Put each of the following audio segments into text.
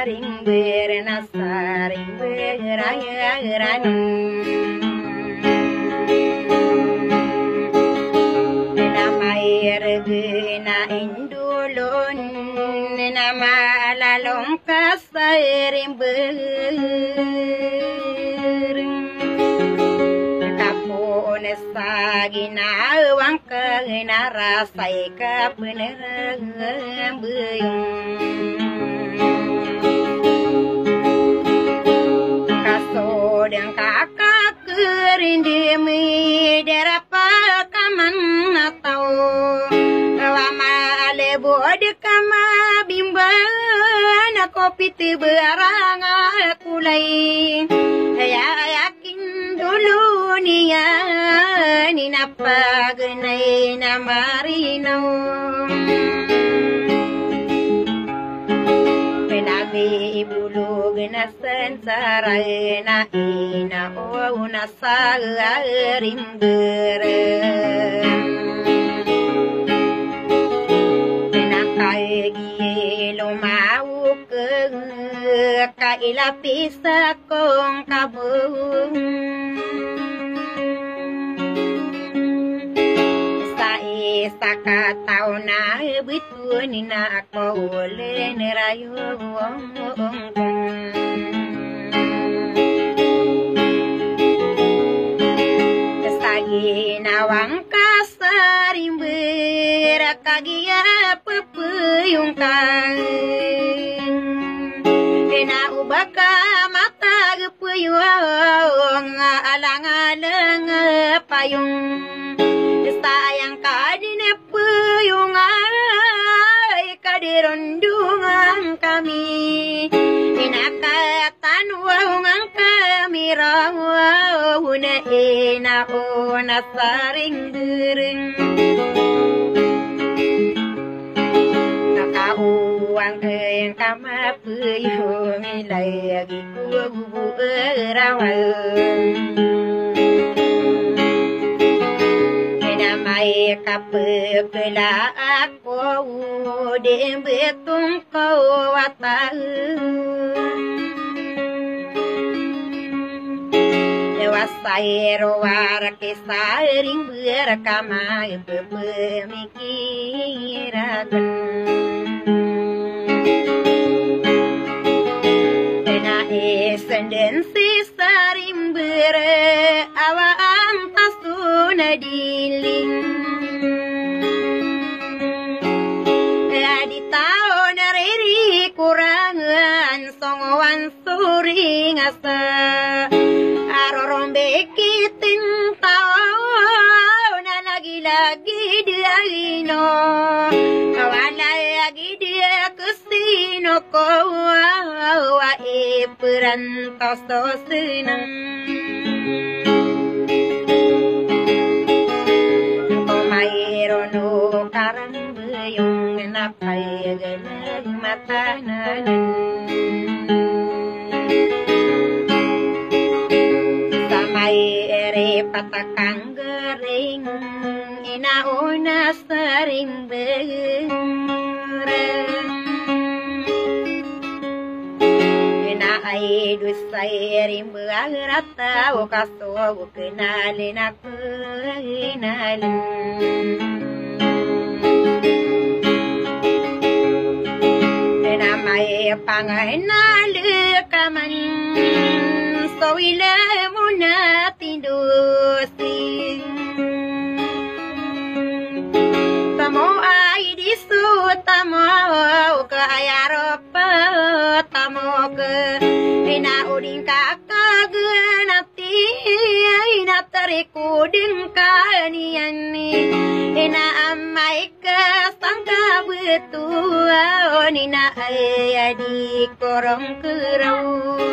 saring bernasaring berayaan nama irgena indulun nama lalong kasaring kapon sa ginawang narasay ka penerang kasodang kakak kerindimi derapa kaman atau lama lebod kama bimba na kopi tiberang kulai ya yakin dulu niya ninapagnay na marinaw Penabi ibulog na sansaray na inao na sa rimberang Penakay lumawak kailapis akong kabung sa kataw na bituin na ako uli nirayo sa ginawang kasarimber kagiya papayong kang inaubag ka matagpuyong alang-alang payong sayang ka din yung ay kadirundungan kami inakatanwang ang kami raw unain ako nasaring during nakauwang kayang kamapuyong ilagi ko buerawang may kapagla ako din betong kawatan Dewasayro warakisaring berkamay pemikirakan Tendensi saring berawang tasuna diling di tahun riri kurangan songowan suring asa arorombe kiting tahun lagi-lagi dia ino kawala lagi dia kesino kowa iperan tosto senang Mayrono karang beyong napay galag matanan sa may ere patakang garing inauna sa ring berang ay dusay rin berata o kaso o kenalin ako inalin na may pangainali ka man so ila mo na tindusin tamo ay disu tamo kaayaro pa tamo ka inauling kakaganati ay natarikudin ka niyan inaamay ka sangka betua nina ay adi korong keraw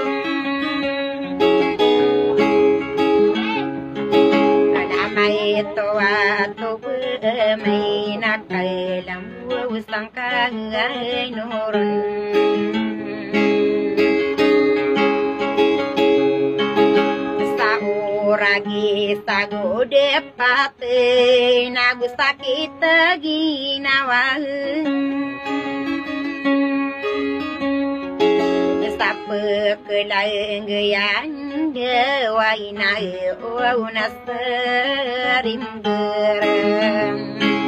may toa to may nakailang usang kagay noron sa uragi sa gode pate nagusakit ginawa pekelang yang waina unas rim gerang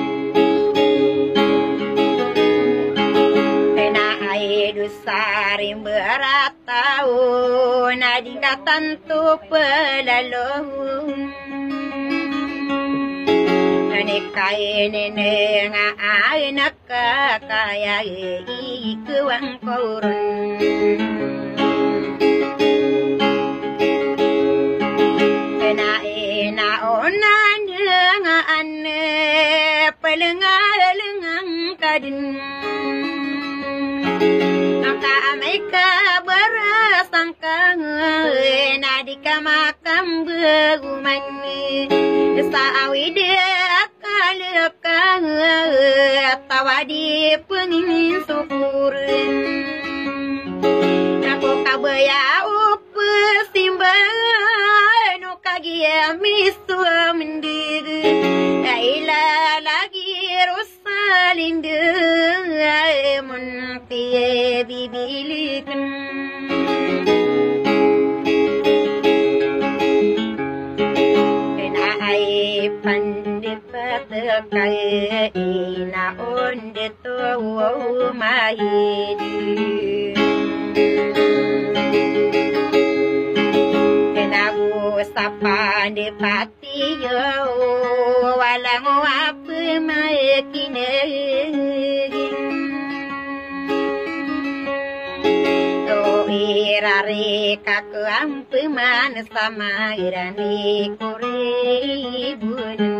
ena aidu sarim beratau nadika tantu pelalong kain nga anak kaya ikuang korun ena onan nga ane pelengang kadin angka ameka berasangkang nadika makam begumani saawi dia kalekang tawadi pengin syukur aku kabaya up simba no kagia misu mendir ila lagi rusalinde mun tie bibilikan pandipat kaya ina onde to mahidi kenabu sapan de patiyo walang apa maekine irare kaku ampuman sama irani kore bun